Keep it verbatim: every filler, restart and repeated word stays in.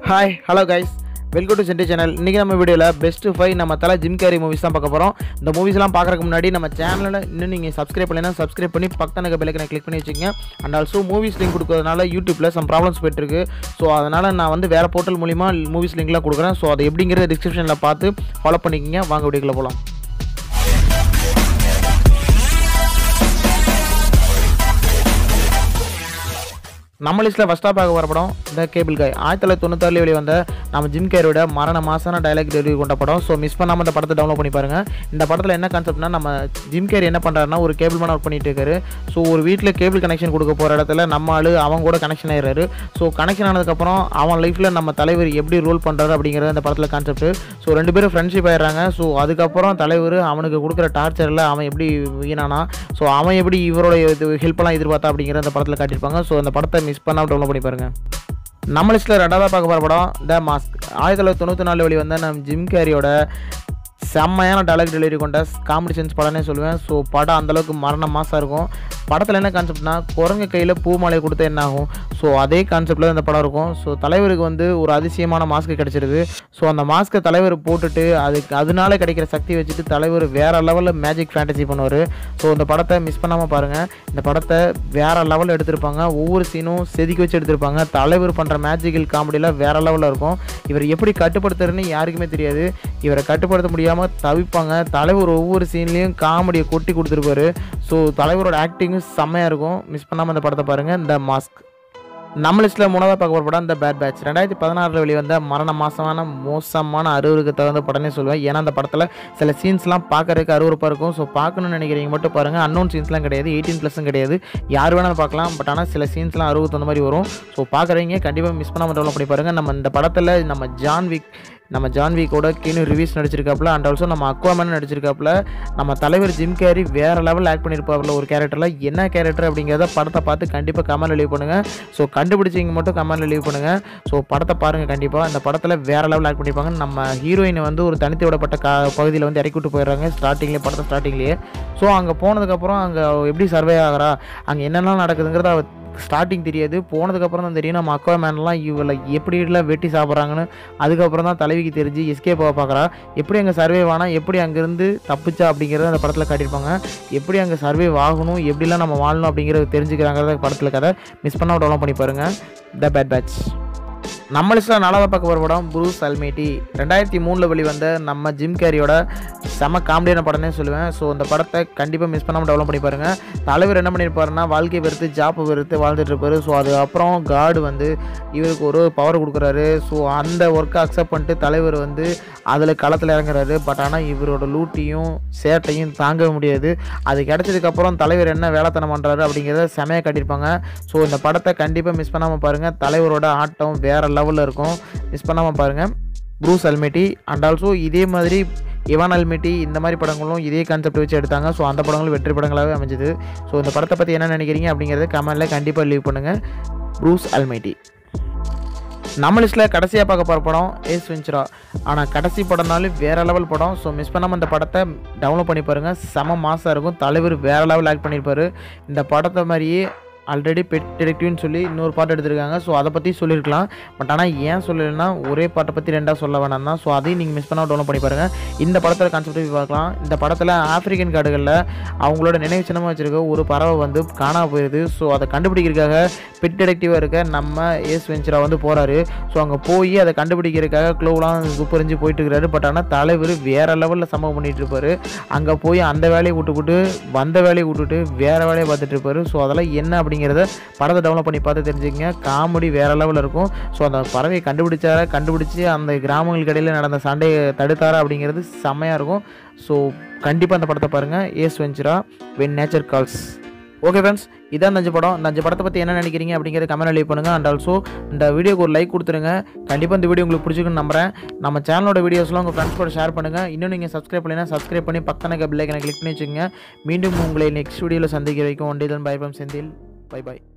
Hi, hello guys. Welcome to Senti channel. இன்னைக்கு நம்ம வீடியோல best five நம்ம தல ஜிம் கேரி மூவிஸ் தான் பார்க்க போறோம். இந்த மூவிஸ் எல்லாம் பார்க்கறதுக்கு முன்னாடி நம்ம சேனலை இன்னும் நீங்க subscribe பண்ணலனா subscribe பண்ணி பக்கத்துல இருக்க பெல் ஐகானை கிளிக் பண்ணி வச்சுங்க. And also மூவிஸ் லிங்க் கொடுக்கிறதுனால YouTubeல some problems போயிட்டு இருக்கு. சோ அதனால நான் வந்து வேற போர்ட்டல் மூலமா மூவிஸ் லிங்க்லாம் கொடுக்குறேன். சோ அது எப்படிங்கறத descriptionல பார்த்து ஃபாலோ பண்ணிக்கங்க. வாங்க வீடியோக்குள்ள போலாம். நம்ம லிஸ்ட்ல ஃபர்ஸ்டா பார்க்க வர படம் தி கேபிள் காய். ஆயிரத்து தொள்ளாயிரத்து தொண்ணூற்றி ஆறு வெளிவந்த நம்ம ஜிம் கேரியோட மரண மாசான டயலாக் டெலிவரி கொண்ட படம். ஸோ மிஸ் பண்ணாம இந்த படத்தை டவுன்லோட் பண்ணி பாருங்க. இந்த படத்தில் என்ன கான்செப்ட்னா, நம்ம ஜிம் கேரி என்ன பண்ணுறாருன்னா ஒரு கேபிள் மேன் ஒர்க் பண்ணிட்டு இருக்காரு. ஸோ ஒரு வீட்டில் கேபிள் கனெக்ஷன் கொடுக்க போகிற இடத்துல நம்ம ஆளு அவங்க கூட கனெக்ஷன் ஆயிடுறாரு. ஸோ கனெக்ஷன் ஆனதுக்கப்புறம் அவன் லைஃப்பில் நம்ம தலைவர் எப்படி ரோல் பண்ணுறாரு அப்படிங்கிறது அந்த படத்தில் கான்செப்ட். ஸோ ரெண்டு பேரும் ஃப்ரெண்ட்ஷிப் ஆயிடுறாங்க. ஸோ அதுக்கப்புறம் தலைவர் அவனுக்கு கொடுக்குற டார்ச்சரில் அவன் எப்படி வீணானா, ஸோ அவன் எப்படி இவரோட ஹெல்ப்லாம் எதிர்பார்த்தா அப்படிங்கிற அந்த படத்தில் காட்டியிருப்பாங்க. ஸோ அந்த படத்தை மிஸ் பண்ணாமல் டவுன்லோட் பண்ணி பாருங்க. நம்ம லிஸ்ட்டில் ரெண்டாவது பார்க்க போகிற படம் த மாஸ்க். ஆயிரத்தி தொள்ளாயிரத்தி தொண்ணூற்றி நாலு வெளி வந்த நம்ம ஜிம் கேரியோட செம்மையான டயலாக் டெலிவரி கொண்ட காமெடி சென்ஸ் படம்னே சொல்லுவேன். ஸோ படம் அந்தளவுக்கு மரண மாசாக இருக்கும். படத்தில் என்ன கான்செப்ட்னா, குரங்கு கையில் பூ மாலையை கொடுத்தா என்ன ஆகும், ஸோ அதே கான்செப்டில் இந்த படம் இருக்கும். ஸோ தலைவருக்கு வந்து ஒரு அதிசயமான மாஸ்க்கு கிடச்சிருது. ஸோ அந்த மாஸ்க்கை தலைவர் போட்டுட்டு அதுக்கு அதனால கிடைக்கிற சக்தி வச்சுட்டு தலைவர் வேறு லெவலில் மேஜிக் ஃபேண்டசி பண்ணுவார். ஸோ இந்த படத்தை மிஸ் பண்ணாமல் பாருங்கள். இந்த படத்தை வேறு லெவலில் எடுத்திருப்பாங்க. ஒவ்வொரு சீனும் செதுக்கி வச்சு எடுத்திருப்பாங்க. தலைவர் பண்ணுற மேஜிக்கல் காமெடியில் வேறு லெவலில் இருக்கும். இவர் எப்படி கட்டுப்படுத்துறதுன்னு யாருக்குமே தெரியாது. இவரை கட்டுப்படுத்த முடியாமல் தவிப்பாங்க. தலைவர் ஒவ்வொரு சீன்லேயும் காமெடியை கொட்டி கொடுத்துருப்பாரு. ஸோ தலைவரோட ஆக்டிங்கும் செம்மையாக இருக்கும். மிஸ் பண்ணாமல் இந்த படத்தை பாருங்கள். இந்த மாஸ்க். நம்ம லிஸ்ட்டில் மூணாவது பார்க்க போகிற படம் இந்த பேட் பேட்ச். ரெண்டாயிரத்தி பதினாறில் வெளிவந்த மரண மாசமான மோசமான அறுவருக்கு தகுந்த படம்னே சொல்லுவேன். ஏன்னா அந்த படத்தில் சில சீன்ஸ்லாம் பார்க்கறதுக்கு அறுவறுப்பாக இருக்கும். ஸோ பார்க்கணும்னு நினைக்கிறீங்க மட்டும் பாருங்கள். அன்னோன் சீன்ஸ்லாம் கிடையாது, எயிட்டீன் ப்ளஸும் கிடையாது, யார் வேணாலும் பார்க்கலாம். பட் ஆனால் சில சீன்ஸ்லாம் அறுபது தகுந்த மாதிரி வரும். ஸோ பார்க்குறீங்க கண்டிப்பாக மிஸ் பண்ணாமல் டவுன்லோட் பண்ணி பாருங்கள். நம்ம இந்த படத்தில் நம்ம ஜான் விக் நம்ம ஜான்விக்கோட கீனு ரிவ்யூஸ் நடிச்சிருக்காப்புல. அண்ட் ஆல்சோ நம்ம அக்வாமேன் நடிச்சிருக்காப்புல. நம்ம தலைவர் ஜிம் கேரி வேறு லெவல் ஆக்ட் பண்ணியிருப்பாப்புல ஒரு கேரக்டரில். என்ன கேரக்டர் அப்படிங்கிறத படத்தை பார்த்து கண்டிப்பாக கமெண்ட் லீவ் பண்ணுங்கள். ஸோ கண்டுபிடிச்சிங்க மட்டும் கமெண்ட் லீவ் பண்ணுங்கள். ஸோ படத்தை பாருங்கள். கண்டிப்பாக இந்த படத்தில் வேறு லெவல் ஆக்ட் பண்ணியிருப்பாங்க. நம்ம ஹீரோயினை வந்து ஒரு தனித்து விடப்பட்ட கா பகுதியில் வந்து இறக்கி விட்டு போயிடுறாங்க ஸ்டார்டிங்லேயே, படத்தை ஸ்டார்டிங்லேயே. ஸோ அங்கே போனதுக்கப்புறம் அங்கே எப்படி சர்வே ஆகிறா, அங்கே என்னெல்லாம் நடக்குதுங்கிறத அவ ஸ்டார்டிங் தெரியாது. போனதுக்கப்புறம் தான் தெரியும் நம்ம அக்வாமேன்லாம் இவளை எப்படிலாம் வெட்டி சாப்பிட்றாங்கன்னு. அதுக்கப்புறம் தான் தலைவிக்கு தெரிஞ்சு எஸ்கேப் ஆக பார்க்குறா. எப்படி அங்கே சர்வே ஆனால் எப்படி அங்கேருந்து தப்பிச்சா அப்படிங்கிறத அந்த படத்தில் காட்டியிருப்பாங்க. எப்படி அங்கே சர்வே ஆகணும், எப்படிலாம் நம்ம வாழணும் அப்படிங்கிறத தெரிஞ்சுக்கிறாங்கிறத படத்தில் கதை. மிஸ் பண்ணால் டவுன்லோட் பண்ணி பாருங்கள். The bad batch. நம்ம லிஸ்ட்டில் நாலாவது பார்க்க போகிற படம் ப்ரூஸ் அல்மைட்டி. ரெண்டாயிரத்தி மூணில் வெளிவந்த நம்ம ஜிம் கேரியோட செம காமெடியான படம்னே சொல்லுவேன். ஸோ இந்த படத்தை கண்டிப்பாக மிஸ் பண்ணாமல் டெவலப் பண்ணி பாருங்கள். தலைவர் என்ன பண்ணியிருப்பாருன்னா, வாழ்க்கை வெறுத்து ஜாப்பு வெறுத்து வாழ்ந்துட்டு இருப்பார். ஸோ அதுக்கப்புறம் காடு வந்து இவருக்கு ஒரு பவர் கொடுக்குறாரு. ஸோ அந்த ஒர்க்கை அக்செப்ட் பண்ணிட்டு தலைவர் வந்து அதில் களத்தில் இறங்குறாரு. பட் ஆனால் இவரோட லூட்டியும் சேட்டையும் தாங்க முடியாது. அது கிடச்சதுக்கப்புறம் தலைவர் என்ன வேலைத்தனம் பண்ணுறாரு அப்படிங்கிறத செமையாக காட்டியிருப்பாங்க. ஸோ இந்த படத்தை கண்டிப்பாக மிஸ் பண்ணாமல் பாருங்கள். தலைவரோட ஆட்டம் வேறு லெவலில் இருக்கும். மிஸ் பண்ணாமல் பாருங்கள். Bruce almighty. அண்ட் ஆல்சோ இதே மாதிரி இவான் அல்மைட்டி இந்த மாதிரி படங்களும் இதே கான்செப்ட் வச்சு எடுத்தாங்க. ஸோ அந்த படங்களும் வெற்றி படங்களாகவே அமைஞ்சுது. ஸோ இந்த படத்தை பற்றி என்ன நினைக்கிறீங்க அப்படிங்கிறத கமெண்ட்டில் கண்டிப்பாக லீவ் பண்ணுங்கள். Bruce Almighty. நம்ம லிஸ்ட்டில் கடைசியாக பார்க்க போகிற படம் ஏஸ் வெஞ்சுரா. ஆனால் கடைசி படம்னாலும் வேறு லெவல் படம். ஸோ மிஸ் பண்ணாமல் இந்த படத்தை டவுன்லோட் பண்ணி பாருங்கள். செம மாசாக இருக்கும். தலைவர் வேறு லெவல் ஆக்ட் பண்ணியிருப்பார். இந்த படத்தை மாதிரியே ஆல்ரெடி பெட் டிடெக்டிவ்னு சொல்லி இன்னொரு பாட்டு எடுத்திருக்காங்க. ஸோ அதை பற்றி சொல்லியிருக்கலாம். பட் ஆனால் ஏன் சொல்லலைன்னா ஒரே பாட்டை பற்றி ரெண்டாக சொல்ல வேணாம் தான். ஸோ அதையும் நீங்கள் மிஸ் பண்ணால் டவுன்லோட் பண்ணி பாருங்கள். இந்த படத்தில் கான்செப்ட் பார்க்கலாம். இந்த படத்தில் ஆப்பிரிக்கன் காடுகளில் அவங்களோட நினைவு சின்னமாக வச்சுருக்க ஒரு பறவை வந்து காணாமல் போயிடுது. ஸோ அதை கண்டுபிடிக்கிறதுக்காக பெட் டிடெக்டிவாக இருக்க நம்ம ஏஸ் வெஞ்சுரா வந்து போகிறாரு. ஸோ அங்கே போய் அதை கண்டுபிடிக்கிறதுக்காக க்ளோவெலாம் துப்பறிஞ்சு போயிட்டு இருக்கிறாரு. பட் ஆனால் தலைவர் வேறு லெவலில் சம்பவம் பண்ணிகிட்டு இருப்பார். அங்கே போய் அந்த வேலையை விட்டுவிட்டு வந்த வேலையை விட்டுட்டு வேறு வேலையை பார்த்துட்டு இருப்பார். ஸோ அதெல்லாம் என்ன அப்படி அப்படிங்கிறத படத்தை டவுன்லோட் பண்ணி பார்த்து தெரிஞ்சுக்கங்க. காமெடி வேறு லெவலில் இருக்கும். ஸோ அந்த பறவையை கண்டுபிடிச்சார கண்டுபிடிச்சி அந்த கிராமங்களுக்கு இடையில் நடந்த சண்டையை தடுத்தாரா அப்படிங்கிறது செம்மையாக இருக்கும். ஸோ கண்டிப்பாக அந்த படத்தை பாருங்கள். Ace Ventura when nature calls. Okay friends, இதான் இந்த அஞ்சு படம். இந்த அஞ்சு படத்தை பற்றி என்ன நினைக்கிறீங்க அப்படிங்கிறத கமெண்ட் லீவ் பண்ணுங்கள். அண்ட் ஆல்சோ இந்த வீடியோக்கு ஒரு லைக் கொடுத்துருங்க. கண்டிப்பாக இந்த வீடியோ உங்களுக்கு பிடிச்சிருக்குன்னு நம்புறேன். நம்ம சேனலோட வீடியோஸ்லாம் உங்கள் ஃப்ரெண்ட்ஸ் கூட ஷேர் பண்ணுங்கள். இன்னும் நீங்கள் சப்ஸ்கிரைப் பண்ணினா சப்ஸ்கிரைப் பண்ணி பக்கத்தில் பெல் ஐகானை கிளிக் பண்ணி வச்சுக்கோங்க. மீண்டும் உங்களை நெக்ஸ்ட் வீடியோவில் சந்திக்க வைக்கும். One day then bye from Senthil. Bye bye.